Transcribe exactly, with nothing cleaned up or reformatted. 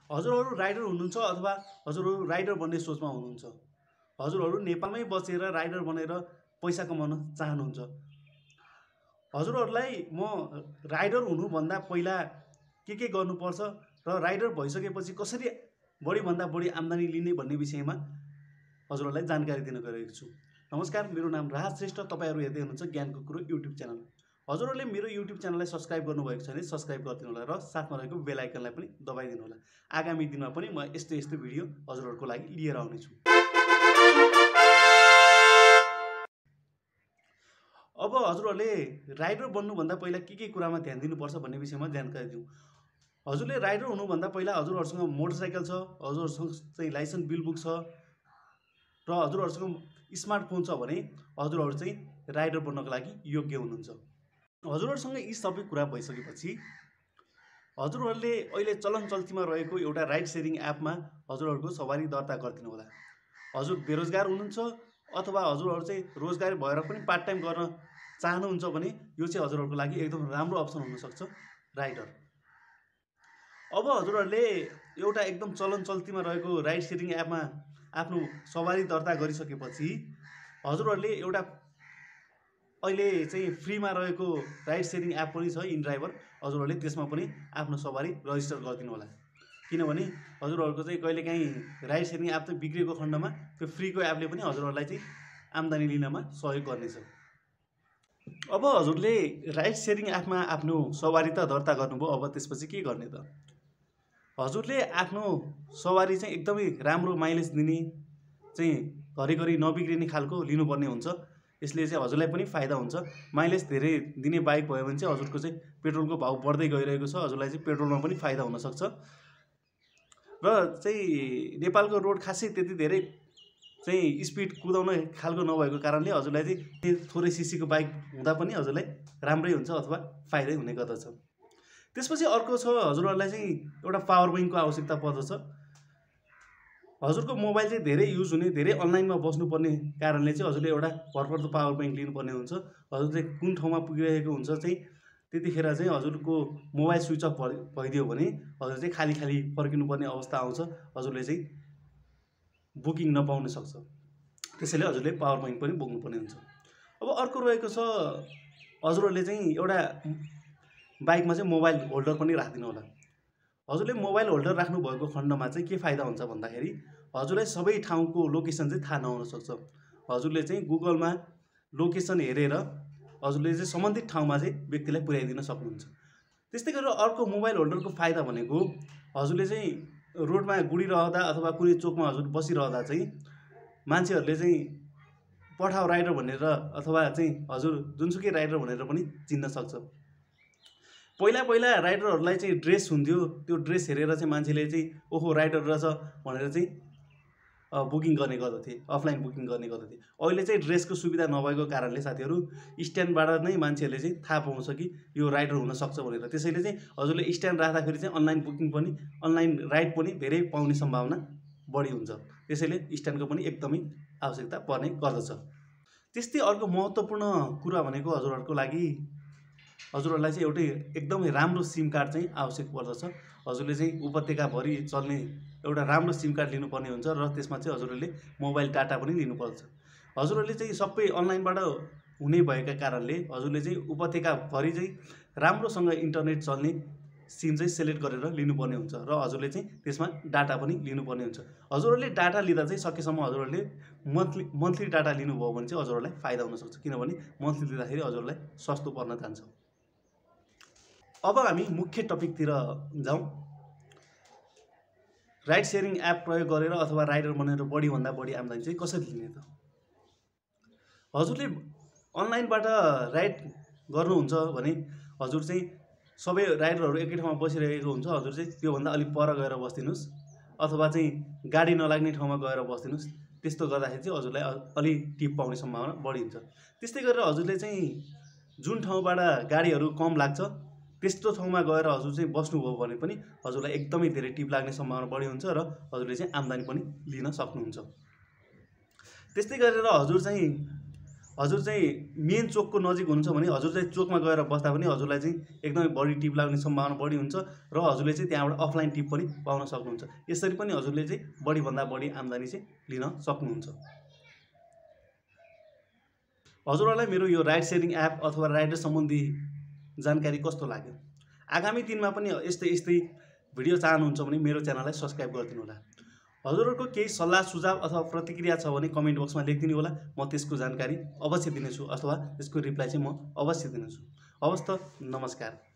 हजुरहरू rider हुनुहुन्छ अथवा हजुरहरू rider बन्ने सोचमा हुनुहुन्छ, हजुरहरू नेपालमै बसेर राइडर बनेर पैसा कमाउन चाहनुहुन्छ। हजुरहरूलाई म राइडर हुनुभन्दा पहिला के के गर्नुपर्छ र राइडर भइसकेपछि कसरी बढीभन्दा बढी आम्दानी लिने भन्ने विषयमा हजुरहरूलाई जानकारी दिन गइरहेको छु। नमस्कार, मेरो नाम राज श्रेष्ठ। तपाईँहरू हेर्दै हुनुहुन्छ ज्ञानको कुरो युट्युब च्यानल। हजुरहरूले मेरो युट्युब च्यानललाई सब्सक्राइब गर्नुभएको छ भने सब्सक्राइब गरिदिनु होला र साथमा रहेको बेल आइकनलाई पनि दबाइदिनु होला। आगामी दिनमा पनि म यस्तो यस्तो भिडियो हजुरहरूको लागि लिएर आउनेछु। अब हजुरहरूले राइडर बन्नुभन्दा पहिला के के कुरामा ध्यान दिनुपर्छ भन्ने विषयमा जानकारी दिउँ। हजुरले राइडर हुनुभन्दा पहिला हजुरहरूसँग मोटरसाइकल छ, हजुरहरूसँग चाहिँ लाइसेन्स बिल बुक छ र हजुरहरूसँग स्मार्टफोन छ भने हजुरहरू चाहिँ राइडर बन्नको लागि योग्य हुनुहुन्छ। हजुरहरूसँग यी सबै कुरा भइसकेपछि हजुरहरूले अहिले चलन चल्तीमा रहेको एउटा राइड सेयरिङ एपमा हजुरहरूको सवारी दर्ता गरिदिनु होला। हजुर बेरोजगार हुनुहुन्छ अथवा हजुरहरू चाहिँ रोजगारी भएर पनि पार्ट टाइम गर्न चाहनुहुन्छ भने यो चाहिँ हजुरहरूको लागि एकदम राम्रो अप्सन हुनसक्छ राइडर। अब हजुरहरूले एउटा एकदम चलन चल्तीमा रहेको राइड सेयरिङ एपमा आफ्नो सवारी दर्ता गरिसकेपछि हजुरहरूले एउटा अहिले चाहिँ फ्रीमा रहेको राइड सेयरिङ एप पनि छ इन ड्राइभर, हजुरहरूले त्यसमा पनि आफ्नो सवारी रजिस्टर गरिदिनु होला। किनभने हजुरहरूको चाहिँ कहिलेकाहीँ राइड सेयरिङ एप चाहिँ बिग्रेको खण्डमा त्यो फ्रीको एपले पनि हजुरहरूलाई चाहिँ आम्दानी लिनमा सहयोग गर्नेछ। अब हजुरले राइड सेयरिङ एपमा आफ्नो सवारी त दर्ता गर्नुभयो, अब त्यसपछि के गर्ने त? हजुरले आफ्नो सवारी चाहिँ एकदमै राम्रो माइलेज दिने चाहिँ घरिघरि नबिग्रिने खालको लिनुपर्ने हुन्छ। यसले चाहिँ हजुरलाई पनि फाइदा हुन्छ। माइलेज धेरै दिने बाइक भयो भने चाहिँ हजुरको चाहिँ पेट्रोलको भाउ बढ्दै गइरहेको छ, हजुरलाई चाहिँ पेट्रोलमा पनि फाइदा हुनसक्छ। र चाहिँ नेपालको रोड खासै त्यति धेरै चाहिँ स्पिड कुदाउन खालको नभएको कारणले हजुरलाई चाहिँ थोरै सिसीको बाइक हुँदा पनि हजुरलाई राम्रै हुन्छ अथवा फाइदै हुने गर्दछ। त्यसपछि अर्को छ, हजुरहरूलाई चाहिँ एउटा पावर ब्याङ्कको आवश्यकता पर्दछ। हजुरको मोबाइल चाहिँ धेरै युज हुने, धेरै अनलाइनमा बस्नुपर्ने कारणले चाहिँ हजुरले एउटा भरपर्दो पावर ब्याङ्क लिनुपर्ने हुन्छ। हजुर चाहिँ कुन ठाउँमा पुगिरहेको हुन्छ चाहिँ त्यतिखेर चाहिँ हजुरको मोबाइल स्विच अफ भइदियो भने हजुर चाहिँ खाली खाली फर्किनुपर्ने अवस्था आउँछ, हजुरले चाहिँ बुकिङ नपाउन सक्छ। त्यसैले हजुरले पावर ब्याङ्क पनि बोक्नुपर्ने हुन्छ। अब अर्को रहेको छ, हजुरहरूले चाहिँ एउटा बाइकमा चाहिँ मोबाइल होल्डर पनि राखिदिनु होला। हजुरले मोबाइल होल्डर राख्नुभएको खण्डमा चाहिँ के फाइदा हुन्छ भन्दाखेरि हजुरलाई सबै ठाउँको लोकेसन चाहिँ थाहा नहुन सक्छ। हजुरले चाहिँ गुगलमा लोकेसन हेरेर हजुरले चाहिँ सम्बन्धित ठाउँमा चाहिँ व्यक्तिलाई पुर्याइदिन सक्नुहुन्छ। त्यस्तै गरेर अर्को मोबाइल होल्डरको फाइदा भनेको हजुरले चाहिँ रोडमा गुडिरहँदा अथवा कुनै चोकमा हजुर बसिरहँदा चाहिँ मान्छेहरूले चाहिँ पठाउ राइडर भनेर अथवा चाहिँ हजुर जुनसुकै राइडर भनेर पनि चिन्न सक्छ। पहिला पहिला राइडरहरूलाई चाहिँ ड्रेस हुन्थ्यो, त्यो ड्रेस हेरेर चाहिँ मान्छेले चाहिँ ओहो राइडर रहेछ भनेर चाहिँ बुकिङ गर्ने गर्दथे, अफलाइन बुकिङ गर्ने गर्दथे। अहिले चाहिँ ड्रेसको सुविधा नभएको कारणले साथीहरू स्ट्यान्डबाट नै मान्छेहरूले चाहिँ थाहा पाउँछ कि यो राइडर हुनसक्छ भनेर। त्यसैले चाहिँ हजुरले स्ट्यान्ड राख्दाखेरि चाहिँ अनलाइन बुकिङ पनि अनलाइन राइड पनि धेरै पाउने सम्भावना बढी हुन्छ। त्यसैले स्ट्यान्डको पनि एकदमै आवश्यकता पर्ने गर्दछ। त्यस्तै अर्को महत्त्वपूर्ण कुरा भनेको हजुरहरूको लागि हजुरहरूलाई चाहिँ एउटै एकदमै राम्रो सिम कार्ड चाहिँ आवश्यक पर्दछ। हजुरले चाहिँ उपत्यकाभरि चल्ने एउटा राम्रो सिम कार्ड लिनुपर्ने हुन्छ र त्यसमा चाहिँ हजुरहरूले मोबाइल डाटा पनि लिनुपर्छ। हजुरहरूले चाहिँ सबै अनलाइनबाट हुने भएका कारणले हजुरले चाहिँ उपत्यकाभरि चाहिँ राम्रोसँग इन्टरनेट चल्ने सिम चाहिँ सेलेक्ट गरेर लिनुपर्ने हुन्छ र हजुरले चाहिँ त्यसमा डाटा पनि लिनुपर्ने हुन्छ। हजुरहरूले डाटा लिँदा चाहिँ सकेसम्म हजुरहरूले मन्थली मन्थली डाटा लिनुभयो भने चाहिँ हजुरहरूलाई फाइदा हुनसक्छ, किनभने मन्थली लिँदाखेरि हजुरलाई सस्तो पर्न जान्छ। अब हामी मुख्य टपिकतिर जाउँ। राइड सेयरिङ एप प्रयोग गरेर अथवा राइडर बनेर बढीभन्दा बढी आम्दानी चाहिँ कसरी लिने त? हजुरले अनलाइनबाट राइड गर्नुहुन्छ भने हजुर चाहिँ सबै राइडरहरू एकै ठाउँमा बसिरहेको हुन्छ, हजुर चाहिँ त्योभन्दा अलिक पर गएर बस्दिनुहोस् अथवा चाहिँ गाडी नलाग्ने ठाउँमा गएर बस्दिनुहोस्। त्यस्तो गर्दाखेरि चाहिँ हजुरलाई अलि टिप पाउने सम्भावना बढी हुन्छ। त्यस्तै गरेर हजुरले चाहिँ जुन ठाउँबाट गाडीहरू कम लाग्छ त्यस्तो ठाउँमा गएर हजुर चाहिँ बस्नुभयो भने पनि हजुरलाई एकदमै धेरै टिप लाग्ने सम्भावना बढी हुन्छ र हजुरले चाहिँ आम्दानी पनि लिन सक्नुहुन्छ। त्यस्तै गरेर हजुर चाहिँ हजुर चाहिँ मेन चोकको नजिक हुनुहुन्छ भने हजुर चाहिँ चोकमा गएर बस्दा पनि हजुरलाई चाहिँ एकदमै बढी टिप लाग्ने सम्भावना बढी हुन्छ र हजुरले चाहिँ त्यहाँबाट अफलाइन टिप पनि पाउन सक्नुहुन्छ। यसरी पनि हजुरले चाहिँ बढीभन्दा बढी आम्दानी चाहिँ लिन सक्नुहुन्छ। हजुरहरूलाई मेरो यो राइड सेयरिङ एप अथवा राइडर सम्बन्धी जानकारी कस्तो लाग्यो? आगामी दिनमा पनि यस्तै यस्तै भिडियो चाहनुहुन्छ भने मेरो च्यानललाई सब्सक्राइब गरिदिनु होला। हजुरहरूको केही सल्लाह सुझाव अथवा प्रतिक्रिया छ भने कमेन्ट बक्समा लेखिदिनु होला, म त्यसको जानकारी अवश्य दिनेछु अथवा त्यसको रिप्लाई चाहिँ म अवश्य दिनेछु। हवस् त, नमस्कार।